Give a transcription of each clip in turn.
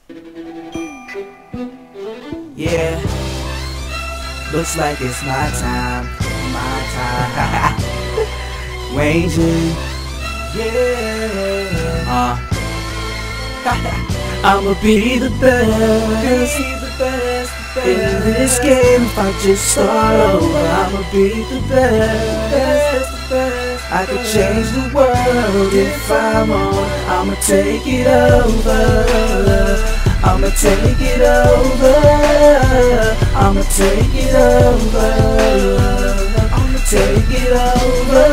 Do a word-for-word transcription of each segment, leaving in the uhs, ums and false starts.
Yeah, looks like it's my time, my time. Wayne G, yeah. Uh, I'ma be the best, be the best, the best in this game. If I just start over, I'ma be the best, the best. I could change the world if I'm on. I'ma take it over. I'ma take it over. I'ma take it over. I'ma take it over.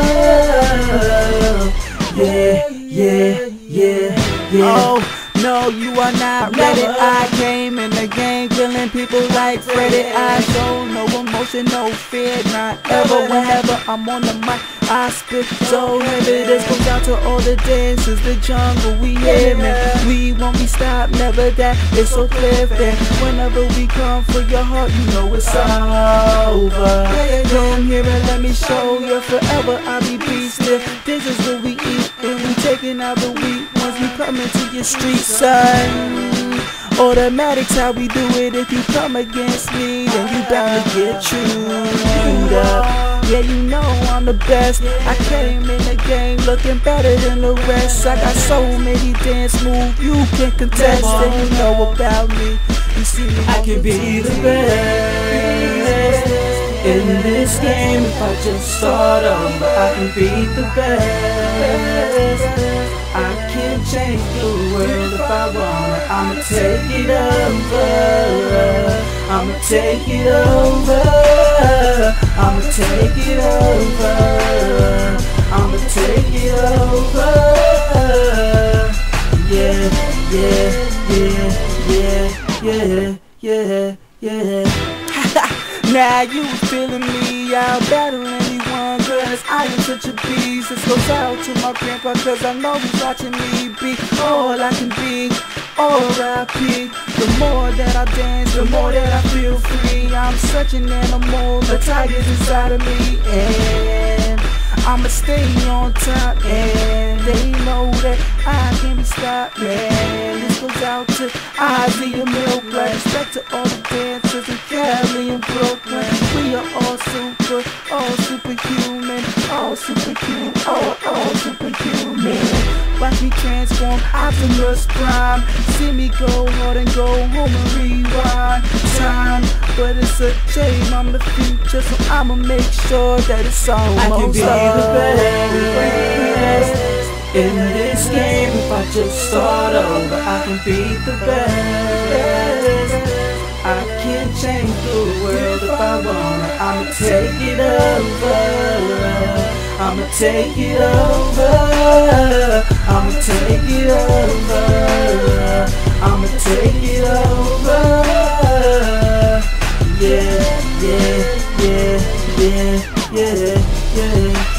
Yeah, yeah, yeah, yeah. Oh, no, you are not ready. I came in the game killing people like Freddy. I show no emotion, no fear, not ever. Whenever I'm on the mic, I spit so heavy. This goes out to all the dancers, the jungle, we here, man. We won't be stopped, never that, it's so clear, then whenever we come for your heart, you know it's over. Come here and let me show you forever I'll be beastin'. This is what we eat, and we taking out the wheat once we come into your street, son. Automatics how we do it. If you come against me, then you bound to get chewed up. Yeah, you know I'm the best. I came in the game looking better than the rest. I got so many dance moves you can contest, and you know about me. You see me, I can be the best in this game. If I just start over, I can be the best. I can change the world if I wanna. I'ma take it over. I'ma take it over. I'ma take it over. I'ma take it over. Yeah, yeah, yeah, yeah, yeah, yeah, yeah. now you feeling me, I'll battle anyone, cause I am such a beast. This goes out to my grandpa, cause I know he's watching me be all I can be, R I P The more that I dance, the more that I feel free. I'm such an animal, the tiger's inside of me, and I'ma stay on top, and they know that I can't be stopped, man. This goes out to Ozzy and Milk, like respect to all the dancers in Cali and Brooklyn. We are all super, all superhuman, all superhuman, all, all superhuman. Watch me transform Optimus Prime. See me go hard and go home and rewind time. But it's a shame I'm the future, so I'ma make sure that it's almost I can be over. the best in this game. If I just start over, I can be the best. I can change the world if I wanna. I'ma take it over. I'ma take it over. I'ma take it over. I'ma take it over. Yeah, yeah, yeah, yeah, yeah, yeah.